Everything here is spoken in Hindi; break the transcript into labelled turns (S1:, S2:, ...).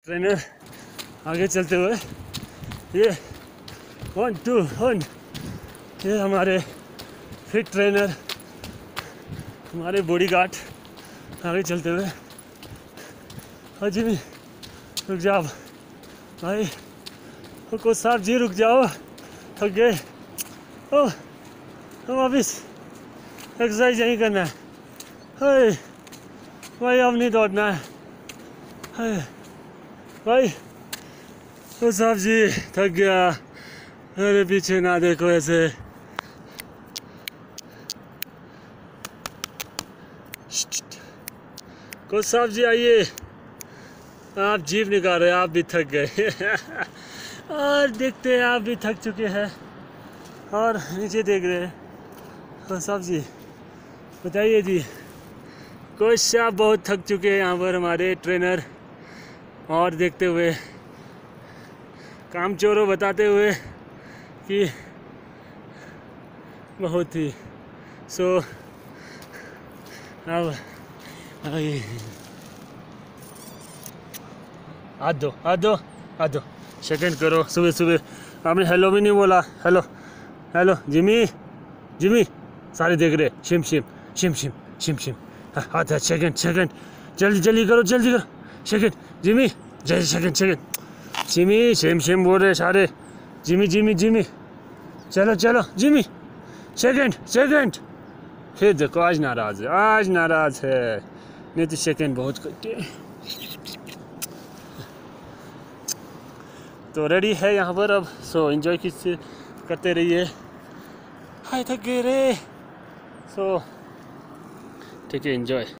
S1: ट्रेनर आगे चलते हुए ये 1 2 1 ये हमारे फिट ट्रेनर हमारे बॉडीगार्ड आगे चलते हुए। हाँ जी रुक जाओ भाई, कोच साहब जी रुक जाओ, थक गए। ओह हम वापिस एक्सरसाइज यहीं करना है। हाय भाई अब नहीं दौड़ना है। हाय भाई कोच साहब जी थक गया, मेरे पीछे ना देखो ऐसे। कोच साहब जी आइए, आप जीभ निकाल रहे हैं, आप भी थक गए और देखते हैं आप भी थक चुके हैं और नीचे देख रहे हैं। कोच साहब जी बताइए जी, कोच साहब बहुत थक चुके हैं यहाँ पर हमारे ट्रेनर, और देखते हुए काम चोरों बताते हुए कि बहुत ही सो अब हाथ दो सेकंड करो। सुबह सुबह आपने हेलो भी नहीं बोला। हेलो हेलो जिमी सारे देख रहे, शिम शिम शिम शिम शिम शिम हाथ सेकंड जल्दी करो सेकंड जिमी सेकंड जिमी शिम शिम बोल रहे सारे। जिमी चलो जिमी सेकंड फिर देखो आज नाराज है, नहीं तो सेकंड बहुत करते। तो रेडी है यहाँ पर अब, सो एंजॉय करते रहिए। हाय थक गए रे, सो ठीक है एंजॉय।